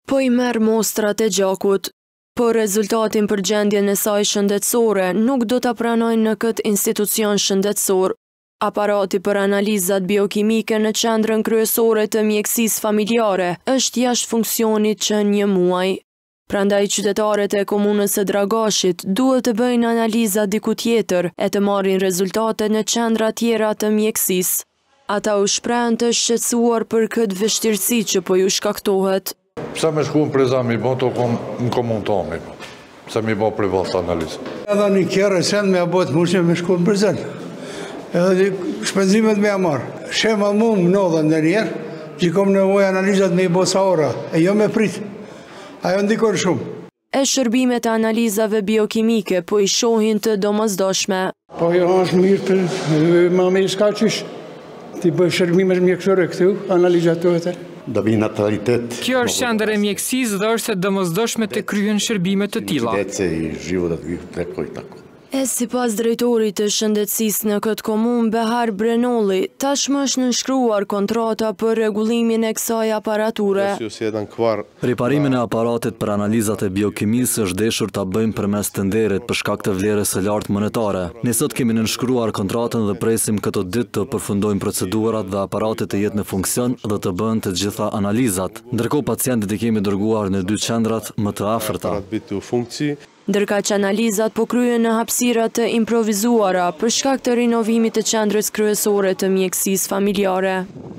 Po i merr mostrat e gjakut, po rezultatin për gjendjen e saj shëndetësore nuk do ta pranojnë në këtë institucion shëndetësor. Aparati për analizat biokimike në qendrën kryesore të mjekësisë familjare është jashtë funksionit që 1 muaj. Prandaj qytetarët e komunës së Dragashit duhet të bëjnë analiza diku tjetër e të marrin rezultate në qendra tjera të mjekësisë. Ata u shprehen të shqetësuar për këtë vështirësi që po ju shkaktohet. Pse me shku në prizam i bo të në komunë tomi, pse mi bo privat analizë. Edhe një kjerë e sen me abot mushme me shku në prizam. Edhe shpenzimet me amarë. Shema mu më nodhen në njerë, që kom nevoj analizat me i bo sa ora, e jo me prit. Ajo ndikon shumë. E shërbimet e analizave biokimike po i shohin të domosdoshme. Po jo është mirë për mame i s'ka qysh. Ti bëj shërbimet mjekësore këtu, analizat të vetër. Do vi natalitet. Kjo është qendër e mjekësisë dhe është e domosdoshme të kryhen shërbime të tilla. E sipas drejtorit të shëndetësisë në këtë komunë Behar Brenolli, tashmë është nënshkruar kontrata për rregullimin e kësaj aparature. Riparimin e aparatit për analizat e biokimisë është deshur ta bëjmë përmes tenderit për shkak të vlerës së lartë monetare. Ne sot kemi nënshkruar kontratën dhe presim këto ditë të përfundojnë procedurat dhe aparatit të jetë në funksion dhe të bëhen të gjitha analizat. Ndërkohë pacientët i kemi dërguar në 2 qendrat më të afërta. Ndërka që analizat po kryen në hapësira të improvizuara për shkak të rinovimit të qendrës kryesore të mjekësisë familjare.